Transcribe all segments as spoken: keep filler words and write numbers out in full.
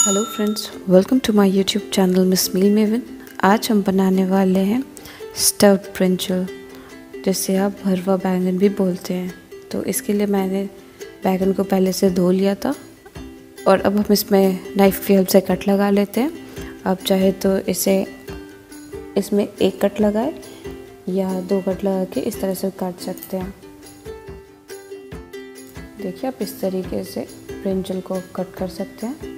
Hello friends, welcome to my YouTube channel miss meal मेवन। आज हम बनाने वाले हैं स्टफ्ड ब्रिंजल, जिसे आप भरवा बैंगन भी बोलते हैं। तो इसके लिए मैंने बैंगन को पहले से धो लिया था और अब हम इसमें नाइफ़ की हेल्प से कट लगा लेते हैं। आप चाहे तो इसे इसमें एक कट लगाए या दो कट लगा के इस तरह से काट सकते हैं। देखिए, आप इस तरीके से ब्रिंजल को कट कर सकते हैं।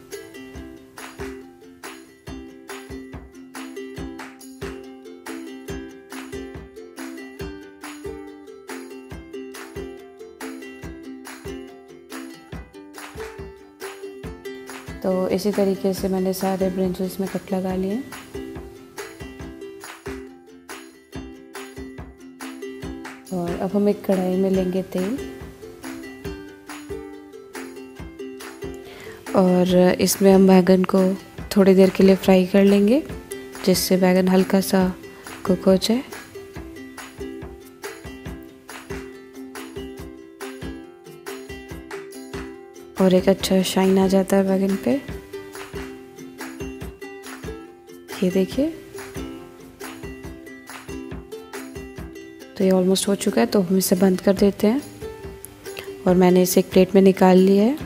तो इसी तरीके से मैंने सारे ब्रिंजल्स में कट लगा लिए। और अब हम एक कढ़ाई में लेंगे तेल और इसमें हम बैंगन को थोड़ी देर के लिए फ्राई कर लेंगे, जिससे बैंगन हल्का सा कुक हो जाए। और एक अच्छा शाइन आ जाता है बैंगन पे। ये देखिए, तो ये ऑलमोस्ट हो चुका है, तो हम इसे बंद कर देते हैं। और मैंने इसे एक प्लेट में निकाल लिया है।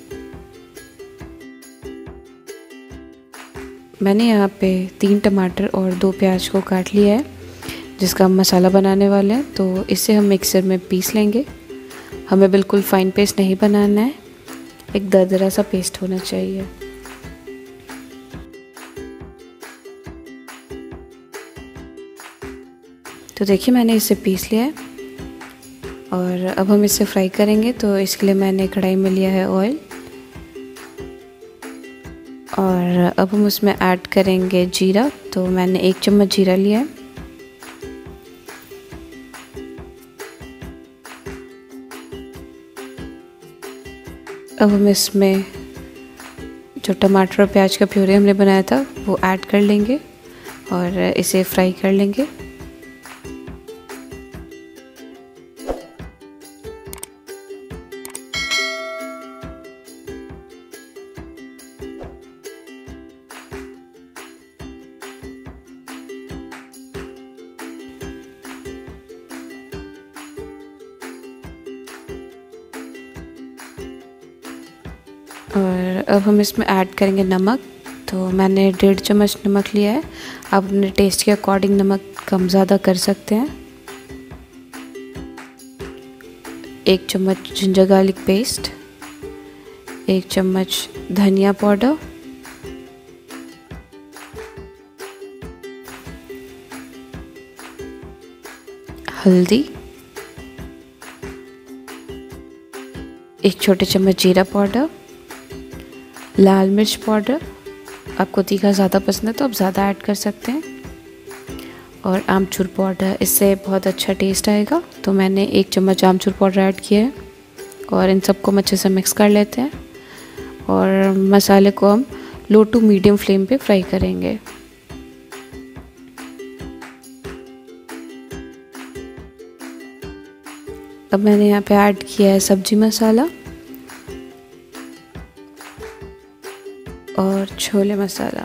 मैंने यहाँ पे तीन टमाटर और दो प्याज को काट लिया है, जिसका हम मसाला बनाने वाले हैं। तो इसे हम मिक्सर में पीस लेंगे। हमें बिल्कुल फाइन पेस्ट नहीं बनाना है, एक दरदरा सा पेस्ट होना चाहिए। तो देखिए, मैंने इसे पीस लिया है और अब हम इसे फ्राई करेंगे। तो इसके लिए मैंने कढ़ाई में लिया है ऑयल और अब हम उसमें ऐड करेंगे जीरा। तो मैंने एक चम्मच जीरा लिया है। अब हम इसमें जो टमाटर और प्याज का प्यूरी हमने बनाया था वो ऐड कर लेंगे और इसे फ्राई कर लेंगे। और अब हम इसमें ऐड करेंगे नमक। तो मैंने डेढ़ चम्मच नमक लिया है। आप अपने टेस्ट के अकॉर्डिंग नमक कम ज़्यादा कर सकते हैं। एक चम्मच जिंजर गार्लिक पेस्ट, एक चम्मच धनिया पाउडर, हल्दी, एक छोटे चम्मच जीरा पाउडर, लाल मिर्च पाउडर। आपको तीखा ज़्यादा पसंद है तो आप ज़्यादा ऐड कर सकते हैं। और आमचूर पाउडर, इससे बहुत अच्छा टेस्ट आएगा। तो मैंने एक चम्मच आमचूर पाउडर ऐड किया है और इन सबको हम अच्छे से मिक्स कर लेते हैं। और मसाले को हम लो टू मीडियम फ्लेम पे फ्राई करेंगे। अब मैंने यहाँ पे ऐड किया है सब्जी मसाला और छोले मसाला।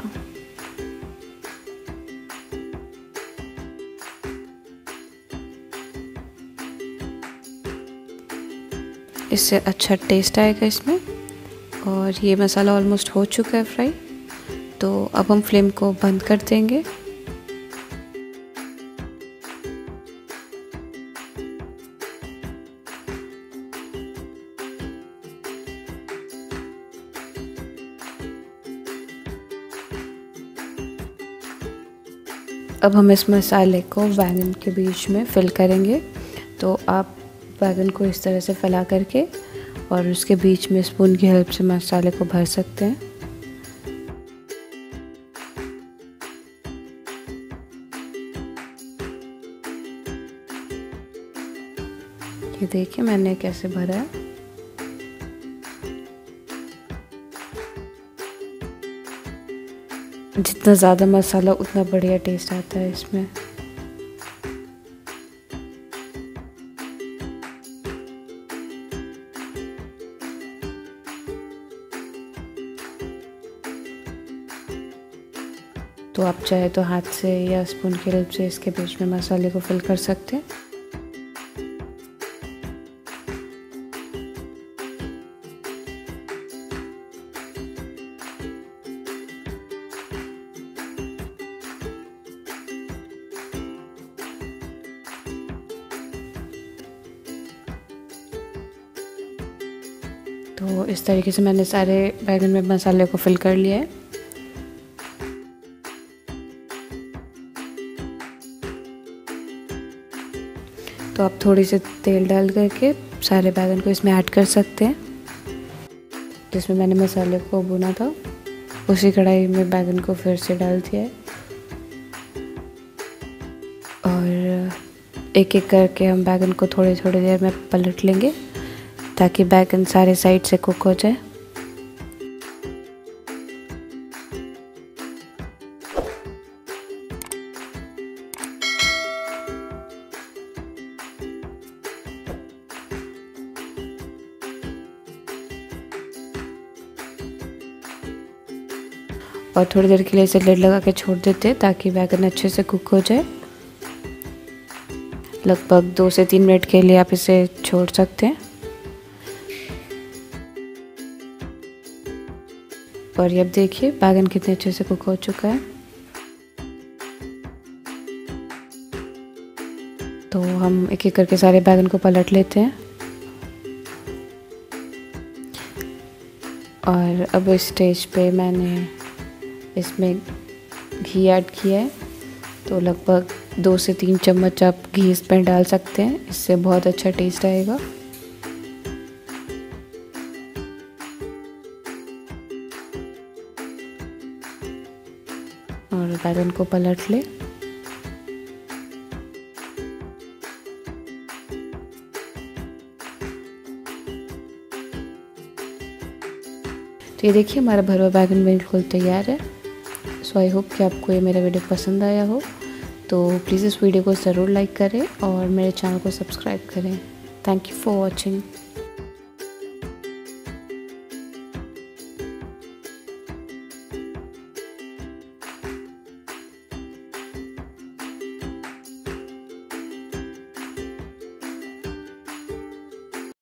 इससे अच्छा टेस्ट आएगा इसमें। और ये मसाला ऑलमोस्ट हो चुका है फ्राई, तो अब हम फ्लेम को बंद कर देंगे। अब हम इस मसाले को बैंगन के बीच में फिल करेंगे। तो आप बैंगन को इस तरह से फैला करके और उसके बीच में स्पून की हेल्प से मसाले को भर सकते हैं। ये देखिए मैंने कैसे भरा है। जितना ज़्यादा मसाला उतना बढ़िया टेस्ट आता है इसमें। तो आप चाहे तो हाथ से या स्पून की हेल्प से इसके बीच में मसाले को फिल कर सकते हैं। तो इस तरीके से मैंने सारे बैगन में मसाले को फिल कर लिया है। तो आप थोड़ी सी तेल डाल करके सारे बैगन को इसमें ऐड कर सकते हैं। जिसमें मैंने मसाले को भुना था उसी कढ़ाई में बैगन को फिर से डाल दिया है और एक एक करके हम बैगन को थोड़ी थोड़ी देर में पलट लेंगे ताकि बैगन सारे साइड से कुक हो जाए। और थोड़ी देर के लिए इसे लिड लगा के छोड़ देते हैं ताकि बैगन अच्छे से कुक हो जाए। लगभग दो से तीन मिनट के लिए आप इसे छोड़ सकते हैं। और अब देखिए बैगन कितने अच्छे से कुक हो चुका है। तो हम एक एक करके सारे बैगन को पलट लेते हैं और अब इस स्टेज पे मैंने इसमें घी ऐड किया है। तो लगभग दो से तीन चम्मच आप घी इसमें डाल सकते हैं, इससे बहुत अच्छा टेस्ट आएगा। और बैगन को पलट ले। तो ये देखिए हमारा भरवा बैगन बिल्कुल तैयार है। सो आई होप कि आपको ये मेरा वीडियो पसंद आया हो। तो प्लीज़ इस वीडियो को ज़रूर लाइक करें और मेरे चैनल को सब्सक्राइब करें। Thank you for watching.